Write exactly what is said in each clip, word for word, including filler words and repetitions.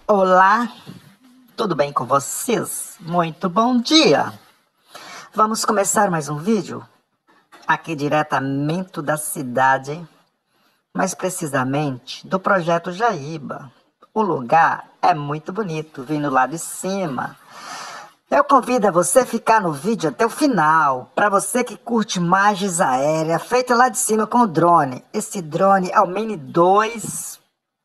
Olá, tudo bem com vocês? Muito bom dia! Vamos começar mais um vídeo aqui diretamente da cidade, mais precisamente do Projeto Jaíba. O lugar é muito bonito, vindo lá de cima. Eu convido a você a ficar no vídeo até o final, para você que curte imagens aéreas feitas lá de cima com o drone. Esse drone é o Mini dois,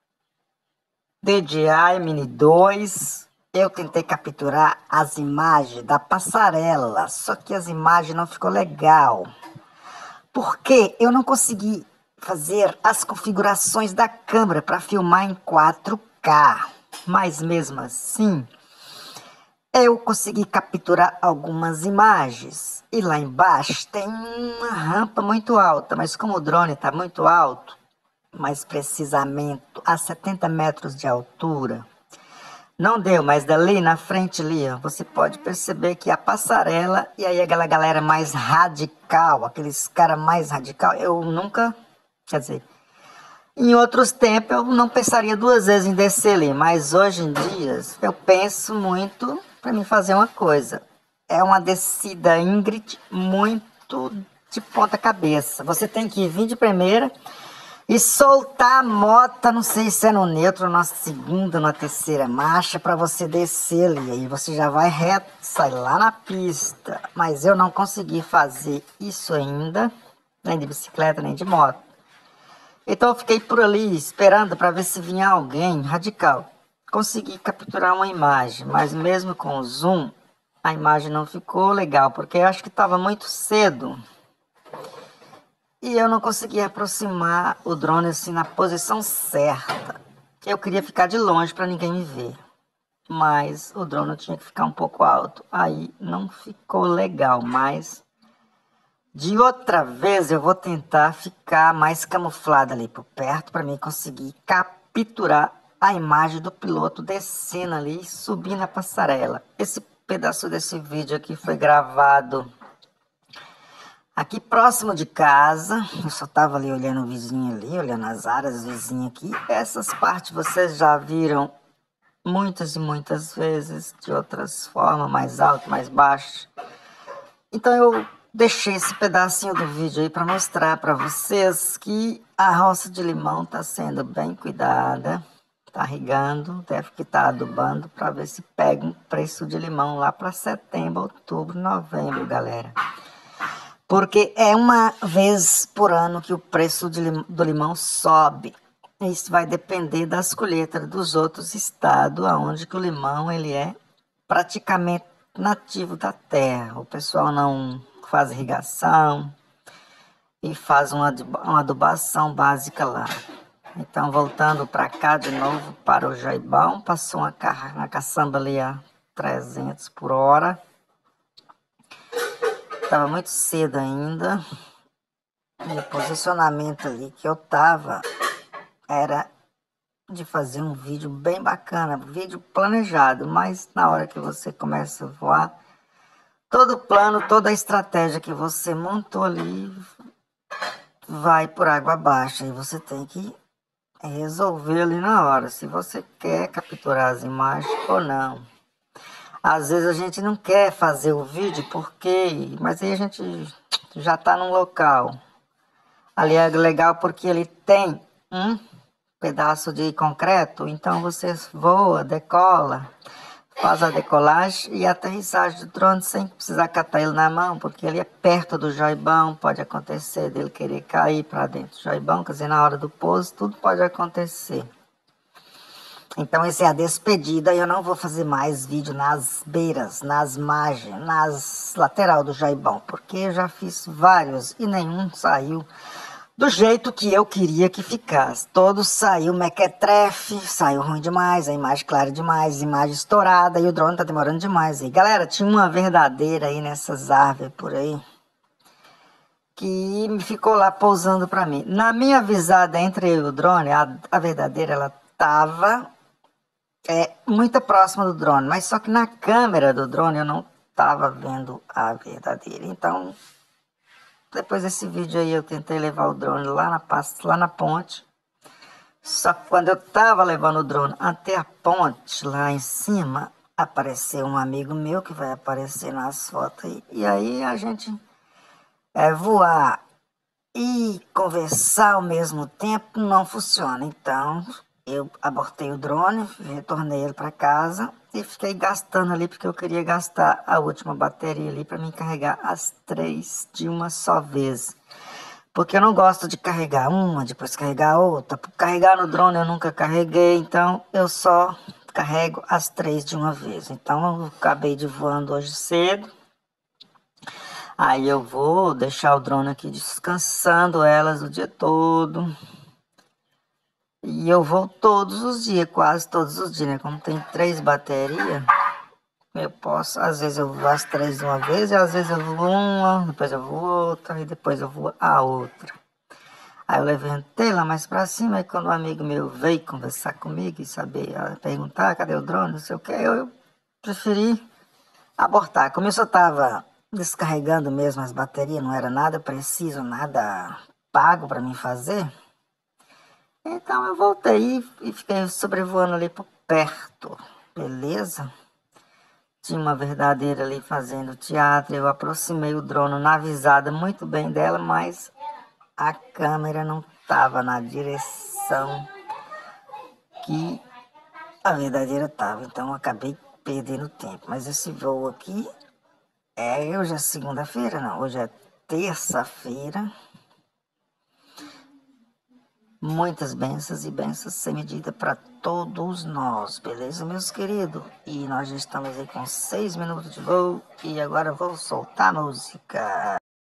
D J I Mini dois. Eu tentei capturar as imagens da passarela, só que as imagens não ficou legal. Porque eu não consegui fazer as configurações da câmera para filmar em quatro K. Mas mesmo assim, eu consegui capturar algumas imagens. E lá embaixo tem uma rampa muito alta, mas como o drone está muito alto, mais precisamente a setenta metros de altura, não deu, mas dali na frente ali, ó, você pode perceber que a passarela, e aí aquela galera mais radical, aqueles caras mais radical, eu nunca, quer dizer, em outros tempos eu não pensaria duas vezes em descer ali, mas hoje em dia eu penso muito para mim fazer uma coisa. É uma descida íngreme muito de ponta cabeça. Você tem que vir de primeira e soltar a moto, não sei se é no neutro, ou na segunda, na terceira marcha, para você descer ali. Aí você já vai reto, sai lá na pista. Mas eu não consegui fazer isso ainda, nem de bicicleta, nem de moto. Então eu fiquei por ali, esperando para ver se vinha alguém radical. Consegui capturar uma imagem, mas mesmo com o zoom, a imagem não ficou legal, porque eu acho que estava muito cedo. E eu não conseguia aproximar o drone assim na posição certa. Eu queria ficar de longe para ninguém me ver. Mas o drone tinha que ficar um pouco alto. Aí não ficou legal, mas de outra vez eu vou tentar ficar mais camuflado ali por perto para mim conseguir capturar a imagem do piloto descendo ali e subindo a passarela. Esse pedaço desse vídeo aqui foi gravado aqui próximo de casa. Eu só tava ali olhando o vizinho ali, olhando as áreas vizinhas aqui. Essas partes vocês já viram muitas e muitas vezes, de outras formas, mais alto, mais baixo. Então eu deixei esse pedacinho do vídeo aí para mostrar para vocês que a roça de limão está sendo bem cuidada. Tá regando, deve que tá adubando para ver se pega um preço de limão lá para setembro, outubro, novembro, galera. Porque é uma vez por ano que o preço de lim- do limão sobe. Isso vai depender das colheitas dos outros estados, onde que o limão ele é praticamente nativo da terra. O pessoal não faz irrigação e faz uma, aduba- uma adubação básica lá. Então, voltando para cá de novo, para o Jaibão, passou uma, ca- uma caçamba ali a trezentos por hora. Estava muito cedo ainda. E o posicionamento ali que eu tava era de fazer um vídeo bem bacana, vídeo planejado, mas na hora que você começa a voar, todo o plano, toda a estratégia que você montou ali vai por água abaixo e você tem que resolver ali na hora, se você quer capturar as imagens ou não. Às vezes a gente não quer fazer o vídeo porque, mas aí a gente já está num local. Ali é legal porque ele tem um pedaço de concreto, então você voa, decola, faz a decolagem e a aterrissagem do drone sem precisar catar ele na mão, porque ele é perto do joibão, pode acontecer dele querer cair para dentro do joibão, quer dizer, na hora do pouso, tudo pode acontecer. Então essa é a despedida, eu não vou fazer mais vídeo nas beiras, nas margens, nas lateral do joibão, porque eu já fiz vários e nenhum saiu do jeito que eu queria que ficasse. Todo saiu mequetrefe, saiu ruim demais, a imagem clara demais, a imagem estourada e o drone tá demorando demais. E galera, tinha uma verdadeira aí nessas árvores por aí que me ficou lá pousando para mim. Na minha visada entre eu e o drone, a, a verdadeira ela tava é, muito próxima do drone, mas só que na câmera do drone eu não tava vendo a verdadeira. Então depois desse vídeo aí eu tentei levar o drone lá na, lá na ponte. Só que quando eu tava levando o drone até a ponte lá em cima, apareceu um amigo meu que vai aparecer nas fotos aí. E aí a gente é, voar e conversar ao mesmo tempo não funciona. Então eu abortei o drone, retornei ele para casa e fiquei gastando ali porque eu queria gastar a última bateria ali para me carregar as três de uma só vez. Porque eu não gosto de carregar uma, depois carregar outra. Por carregar no drone eu nunca carreguei, então eu só carrego as três de uma vez. Então eu acabei de voando hoje cedo. Aí eu vou deixar o drone aqui descansando elas o dia todo. E eu vou todos os dias, quase todos os dias, né? Como tem três baterias, eu posso, às vezes eu vou as três de uma vez, e às vezes eu vou uma, depois eu vou outra, e depois eu vou a outra. Aí eu levantei lá mais pra cima, e quando um amigo meu veio conversar comigo e saber, perguntar, cadê o drone, não sei o que, eu, eu preferi abortar. Como eu só tava descarregando mesmo as baterias, não era nada preciso, nada pago pra mim fazer, então eu voltei e fiquei sobrevoando ali por perto, beleza? Tinha uma verdadeira ali fazendo teatro, eu aproximei o drone na avisada muito bem dela, mas a câmera não estava na direção que a verdadeira estava, então eu acabei perdendo tempo. Mas esse voo aqui, é hoje é segunda-feira, não, hoje é terça-feira. Muitas bênçãos e bênçãos sem medida para todos nós, beleza, meus queridos? E nós já estamos aí com seis minutos de voo e agora vou soltar a música.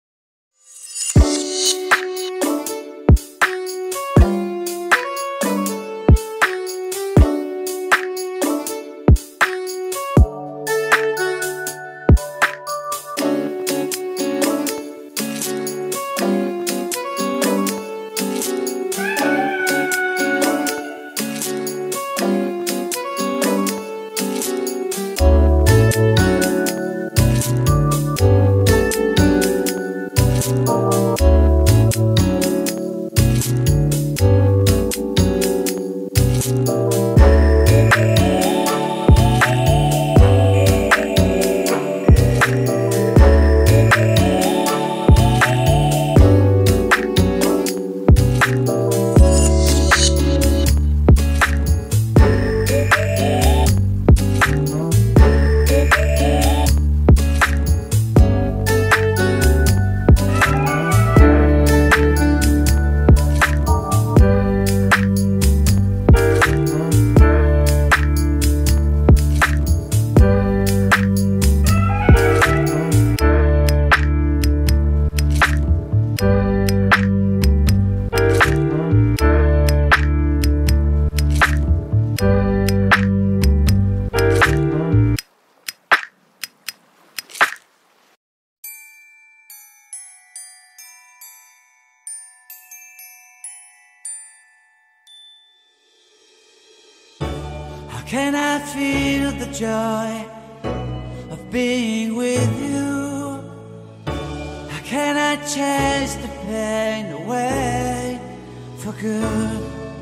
Can I feel the joy of being with you? How can I chase the pain away for good?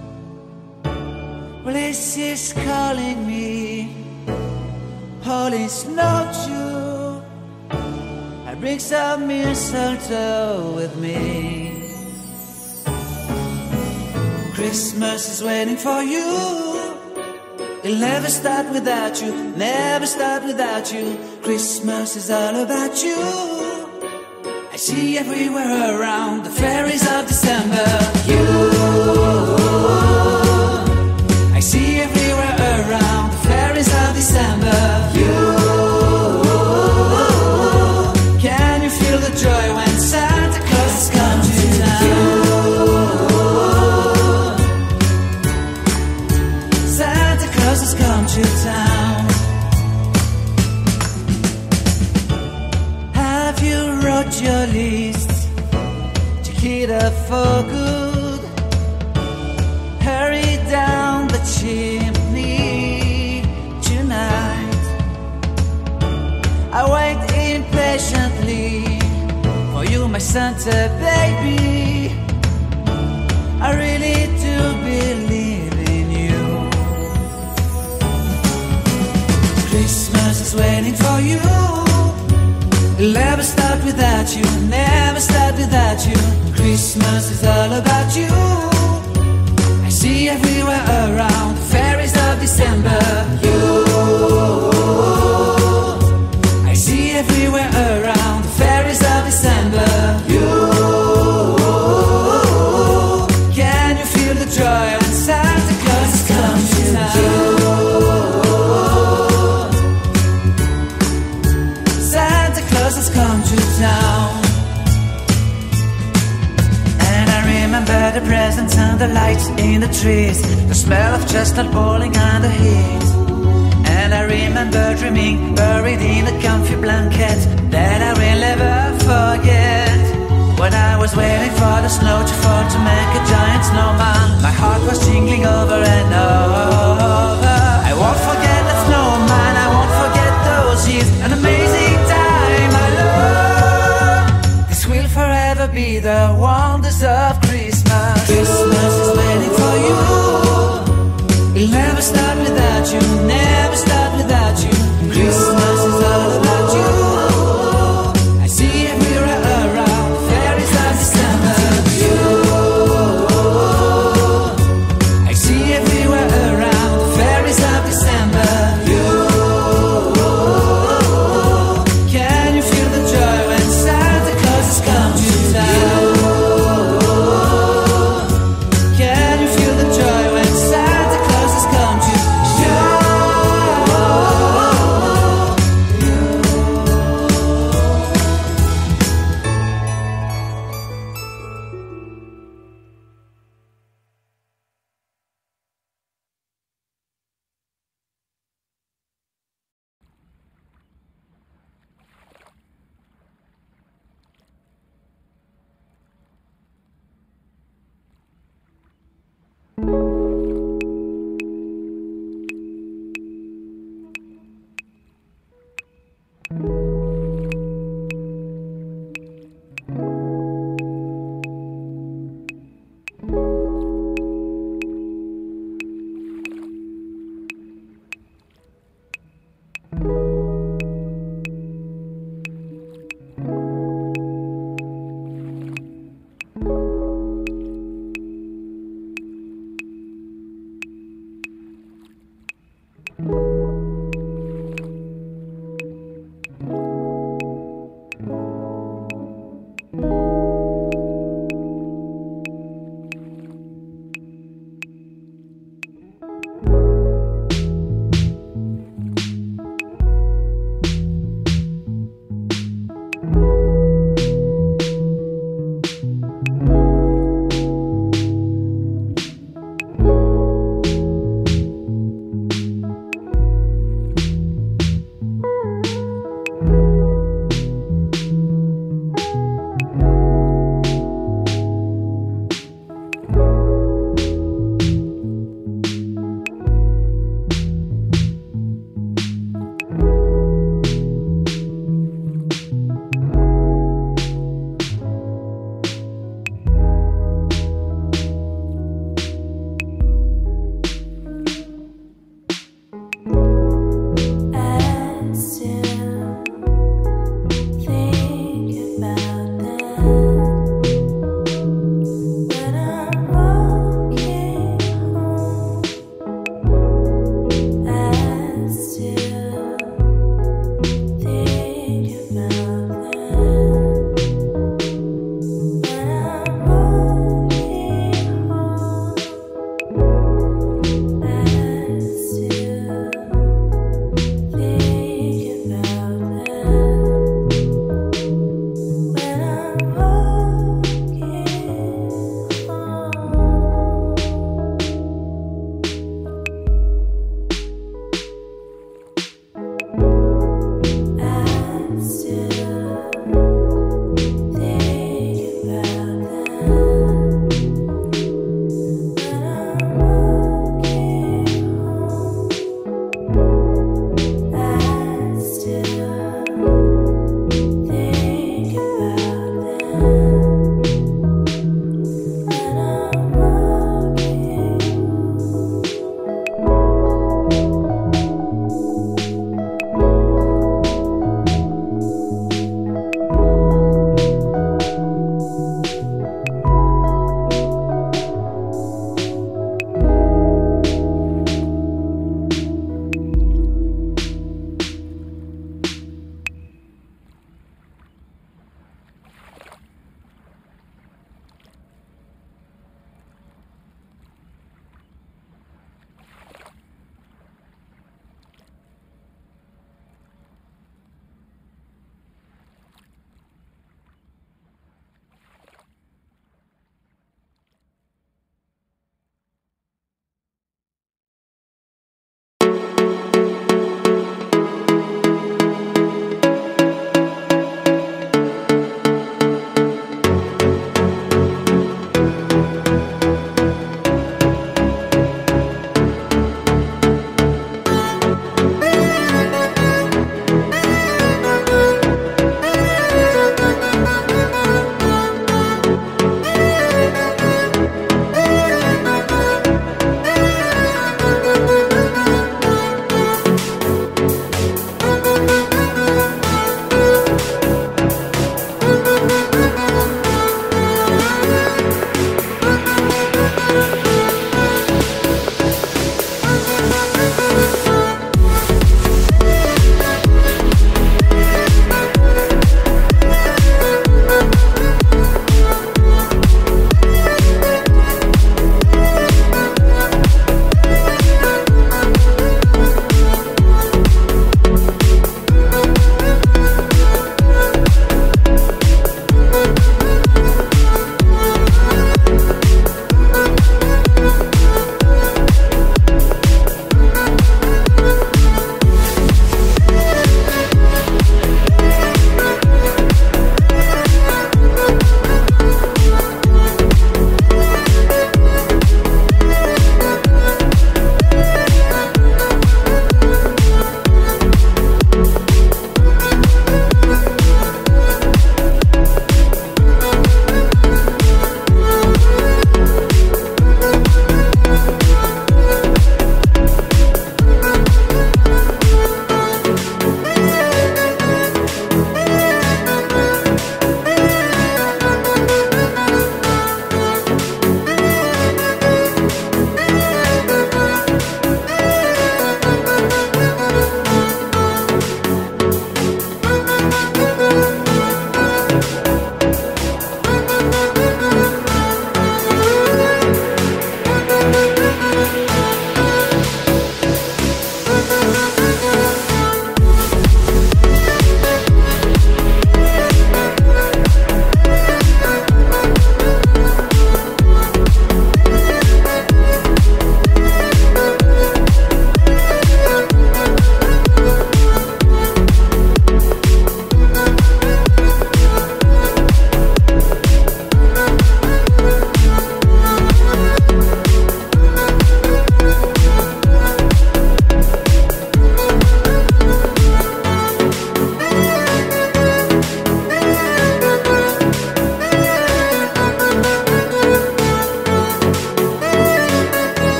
Bliss is calling me, all is not true. I bring some mistletoe with me. Christmas is waiting for you. It'll never start without you, never start without you. Christmas is all about you. I see everywhere around the fairies of December. You, I see everywhere around the fairies of December. You, can you feel the joy when Santa Claus has come to town? You, has come to town. Have you wrote your list to get up for good? Hurry down the chimney tonight. I wait impatiently for you, my Santa baby. I really do believe Christmas is waiting for you. It'll never start without you, never start without you. Christmas is all about you. I see everywhere around the fairies of December. You, I see everywhere around the fairies of December. You, can you feel the joy when Santa Claus is coming to town? Santa Claus has come to town. And I remember the presents and the lights in the trees, the smell of chestnut boiling on the heat. And I remember dreaming, buried in a comfy blanket that I will never forget. When I was waiting for the snow to fall to make a giant snowman, my heart was jingling over and over. I won't forget that snowman, I won't forget those years, an amazing time I love. This will forever be the wonders of Christmas. Christmas is waiting for you. It'll never start without you, never start without you. Christmas is all about you. I see everywhere around fairies of December. You, I see everywhere around fairies of December. You, can you feel the joy when Santa Claus has come to town? Can you feel the joy when Santa Claus has come to town?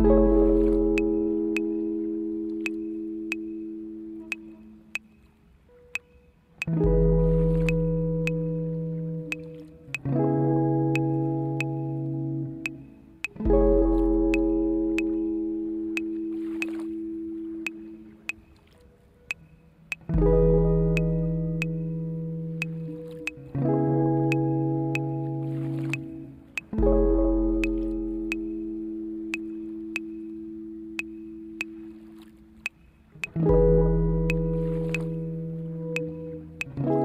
Thank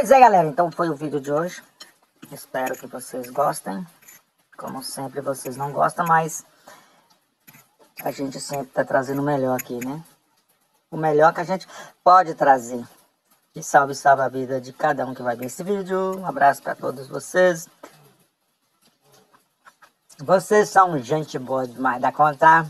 Pois é, galera, então foi o vídeo de hoje. Espero que vocês gostem. Como sempre, vocês não gostam, mas a gente sempre tá trazendo o melhor aqui, né? O melhor que a gente pode trazer. E salve, salve a vida de cada um que vai ver esse vídeo. Um abraço para todos vocês. Vocês são gente boa demais da conta.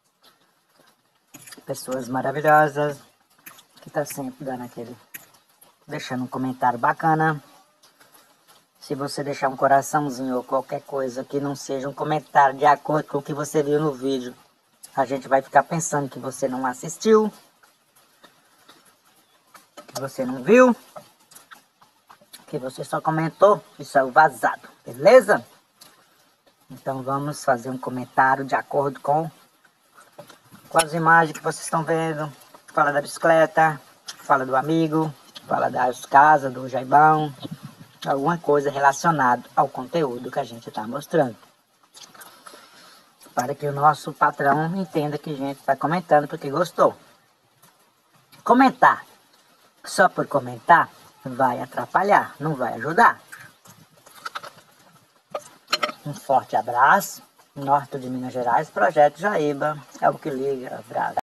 Pessoas maravilhosas. Que tá sempre dando aquele... deixando um comentário bacana. Se você deixar um coraçãozinho ou qualquer coisa que não seja um comentário de acordo com o que você viu no vídeo, a gente vai ficar pensando que você não assistiu, que você não viu, que você só comentou e saiu vazado, beleza? Então vamos fazer um comentário de acordo com, com as imagens que vocês estão vendo. Fala da bicicleta, fala do amigo, fala das casas, do Jaibão, alguma coisa relacionada ao conteúdo que a gente está mostrando. Para que o nosso patrão entenda que a gente está comentando porque gostou. Comentar só por comentar vai atrapalhar, não vai ajudar. Um forte abraço. Norte de Minas Gerais, Projeto Jaíba. É o que liga, abraço.